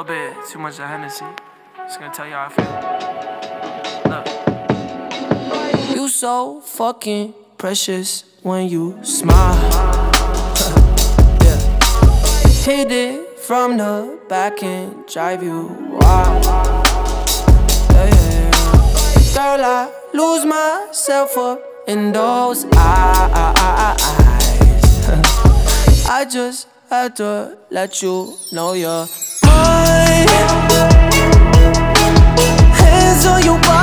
little bit too much of Hennessy. Just gonna tell you how I feel. Look. You so fucking precious when you smile. Yeah. Hit it from the back and drive you wild. Yeah, yeah, yeah. Girl, I lose myself up in those eyes. I just had to let you know you're mine. Hands on your body.